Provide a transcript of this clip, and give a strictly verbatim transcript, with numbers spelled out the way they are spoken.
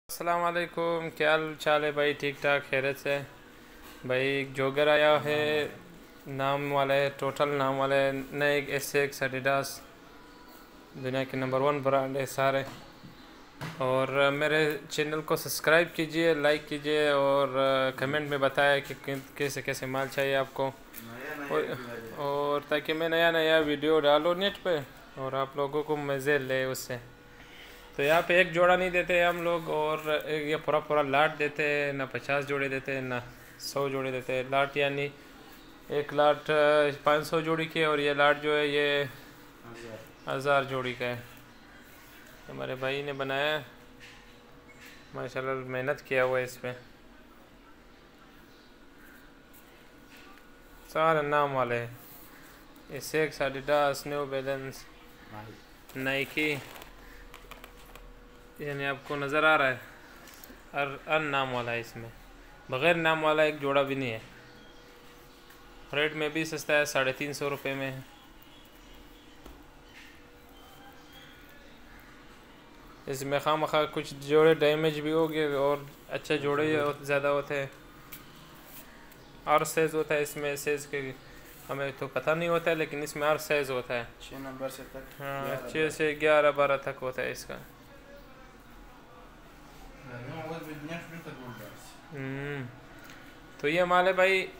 अस्सलाम वालेकुम, क्या हाल चाल है भाई? ठीक ठाक, खैरियत से? भाई जोगर आया है, नाम वाला है, टोटल नाम वाला है, नए एस एक्स एडिडास, दुनिया के नंबर वन ब्रांड है सारे। और मेरे चैनल को सब्सक्राइब कीजिए, लाइक कीजिए और कमेंट में बताएं कि कैसे कैसे माल चाहिए आपको, और, और ताकि मैं नया नया वीडियो डालूँ नेट पे और आप लोगों को मज़े ले उससे। तो यहाँ पे एक जोड़ा नहीं देते हम लोग, और एक ये पूरा पूरा लाट देते हैं, ना पचास जोड़े देते हैं ना सौ जोड़े देते हैं। लाट यानी एक लाट पाँच सौ जोड़ी की है, और ये लाट जो है ये हज़ार जोड़ी का है। हमारे भाई ने बनाया, माशाल्लाह मेहनत किया हुआ है इस पर। सारे नाम वाले हैं, Asics, Adidas, New Balance, Nike, यानी आपको नज़र आ रहा है हर हर नाम वाला है इसमें, बग़ैर नाम वाला एक जोड़ा भी नहीं है। रेट में भी सस्ता है, साढ़े तीन सौ रुपये में है। इसमें खाम खा कुछ जोड़े डैमेज भी हो गए और अच्छे जोड़े ज़्यादा होते हैं। और साइज़ होता है इसमें, साइज़ के हमें तो पता नहीं होता है, लेकिन इसमें और साइज़ होता है, छः नंबर से तक, हाँ छः से ग्यारह बारह तक होता है इसका। हम्म तो ये माल है भाई,